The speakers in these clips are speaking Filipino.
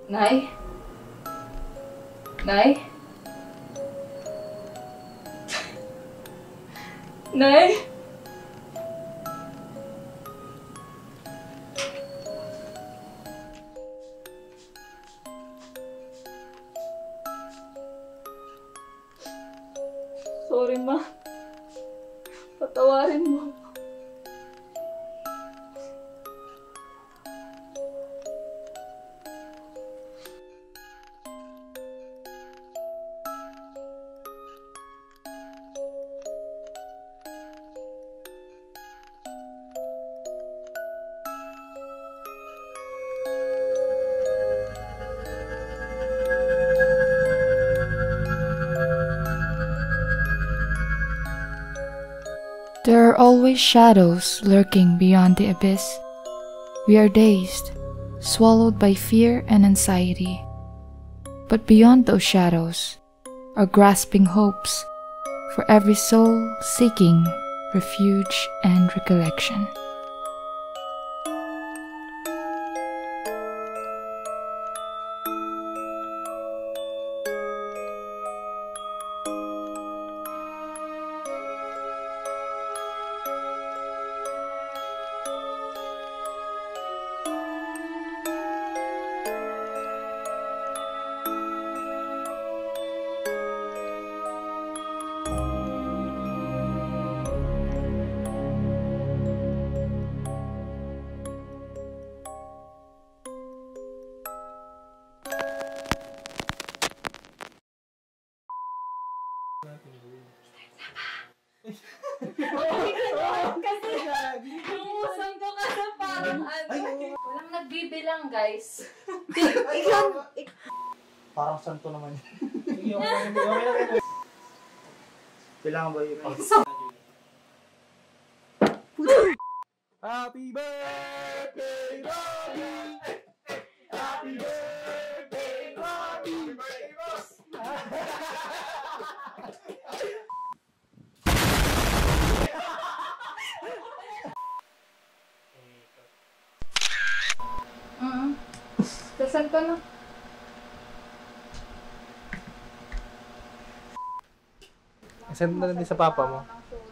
Nay? Nay? Nay? Sorry, ma. Patawarin mo. There are always shadows lurking beyond the abyss. We are dazed, swallowed by fear and anxiety. But beyond those shadows are grasping hopes for every soul seeking refuge and recollection. Kasi lumusan ko kasi parang walang nagbibilang, guys. Parang santo naman yun. Kailangan ba yun? Happy birthday, Robbie! Happy birthday, Robbie! Dasan ko na. Send mo na din sa papa mo.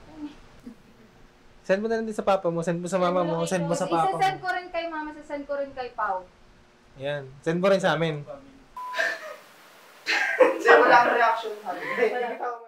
Send mo na din sa papa mo, send mo sa mama mo, send mo sa papa mo. Isasend ko rin kay mama, sasend ko rin kay Pao. Yan. Send mo rin sa amin. Wala ang reaction.